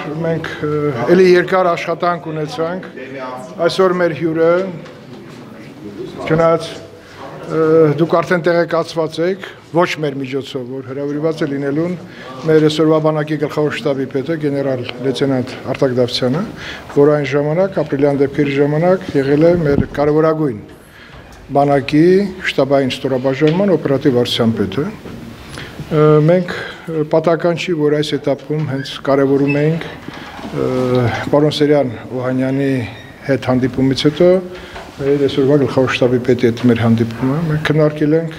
մենք էլի երկար աշխատանք ունեցանք, այսօր մեր հյուրը, չնայած դուք արդեն տեղեկացված եք, ոչ մեր միջոցով, որ հրավիրված է լինելուն մեր այսօրվա բանակի գլխավոր շտաբի պետը, գեներալ լեյտենանտ Արտակ Դավթյանը, որ այն ժամանակ, ապրիլյան դեպքերի ժամանակ եղել է մեր կարևորագույն բանակի շտաբային ստորաբաժանման օպերատիվ վարչության պետը։ Մենք պատահական չի, որ այս էտապում հենց կարևորում ենք պարոն Սերյան Օհանյանի հետ հանդիպումից հետո այսօրվա գլխավոր շտաբի պետի հետ մեր հանդիպումը մենք քննարկել ենք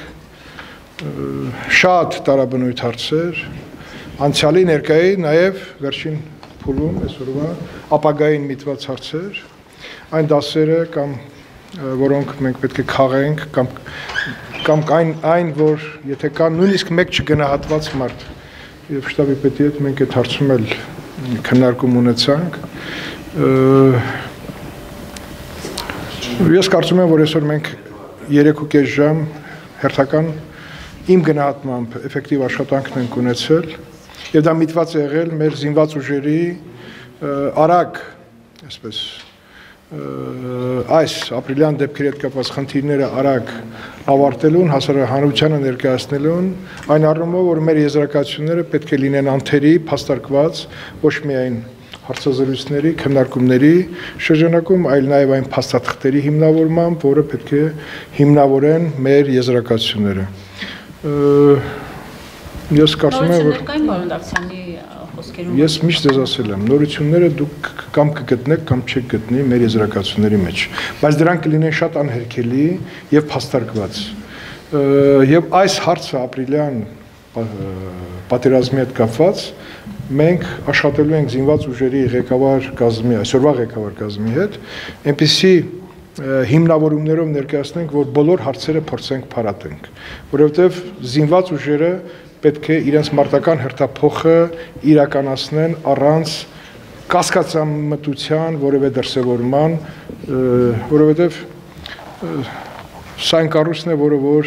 շատ տարաբնույթ հարցեր, անցյալի, ներկայի, նաև վերջին փուլում այսօրվա ապագային միտված հարցեր, այն դասերը կամ որոնք մենք պետք է քաղենք կամ այն, որ եթե կա նույնիսկ մեկ չգնահատված մարդ եւ շտաբի պետի հետ մենք այդ հարցում էլ քննարկում ունեցանք։ Ես կարծում եմ, որ այսօր մենք 3.5 ժամ հերթական իմ գնահատմամբ էֆեկտիվ աշխատանքն ենք ունեցել եւ դա միտված է եղել մեր զինված ուժերի արագ, այսպես այս ապրիլյան դեպքերի հետ կապված խնդիրները արագ ավարտելուն, հասարակությանը ներկայացնելուն, այն առումով, որ մեր եզրակացությունները պետք է լինեն անթերի, փաստարկված, ոչ միայն հարցազրույցների, քննարկումների շրջանակում, այլ նաև այն փաստաթղթերի հիմնավորմամբ, որը պետք է հիմնավորեն մեր եզրակացությունները։ Ես կարծում եմ, որ կային պարոն Դավթյանի խոսքերում ես միշտ ձեզ ասել եմ, նորությունները դուք կամ կգտնեք կամ չեք գտնի մեր եզրակացությունների մեջ, բայց դրանք կլինեն շատ անհերքելի եւ փաստարկված։ Եվ այս հարցը ապրիլյան պատերազմի հետ կապված մենք աշխատելու ենք զինված ուժերի ղեկավար կազմի, այսօրվա ղեկավար կազմի հետ, այնպիսի հիմնավորումներով ներկայացնենք, որ բոլոր հարցերը փորձենք փարատենք, որովհետեւ զինված ուժերը պետք է իրենց մարտական հերթափոխը իրականացնեն առանց կասկածամտության որևէ դրսևորման, որովհետև սա այն կառույցն է, որ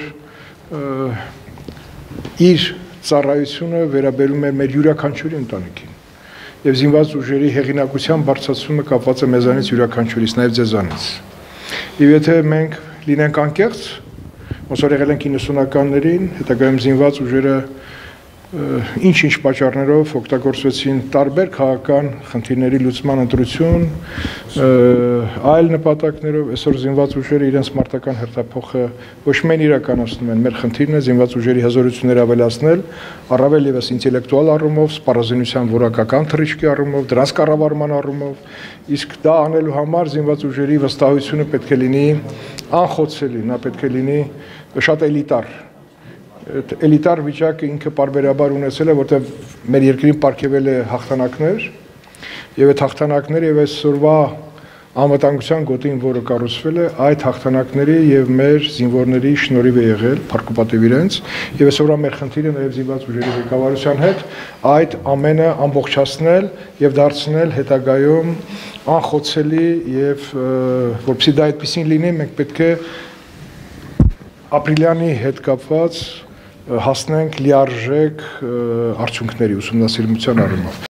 իր ծառայությունը վերաբերում է մեր յուրաքանչյուրի ընտանիքին եւ զինված ուժերի հեղինակության բարձրացումը կապված է մեզանից յուրաքանչյուրից, նաեւ ձեզանից։ Եվ եթե մենք լինենք անկեղծ, ոնց որ եղել ենք 90-ականներին, հետագայում զինված ուժերը ինչ-ինչ պատճառներով օգտագործվեցին տարբեր քաղաքական խնդիրների լուծման ընտրություն, այլ նպատակներով, այսօր զինված ուժերը իրենց մարտական հերթափոխը ոչ միայն իրականացնում են, մեր խնդիրն է զինված ուժերի հզորությունները ավելացնել, առավել ևս ինտելեկտուալ առումով, սպառազինության որակական թռիչքի առումով, դրանց կառավարման առումով, իսկ դա անելու համար զինված ուժերի վստահությունը պետք է լինի անխոցելի, նա պետք է լինի շատ էլիտար։ Էլիտար վիճակը ինքը պարբերաբար ունեցել է, որտեղ մեր երկրին պարգևել է հաղթանակներ եւ այդ հաղթանակները եւ այսօրվա անվտանգության գոտին, որը կառուցվել է, այդ հաղթանակների եւ մեր զինվորների շնորհիվ է եղել, փառքուպատիվ իրենց, եւ այսօրվա մեր խնդիրը նաեւ զինված ուժերի ղեկավարության հետ այդ ամենը ամբողջացնել եւ դարձնել հետագայում անխոցելի եւ որպեսզի դա այդպեսին լինի, մենք պետք է ապրիլյանի հետ կապված հասնենք լիարժեք արդյունքների ուսումնասիրության առումով։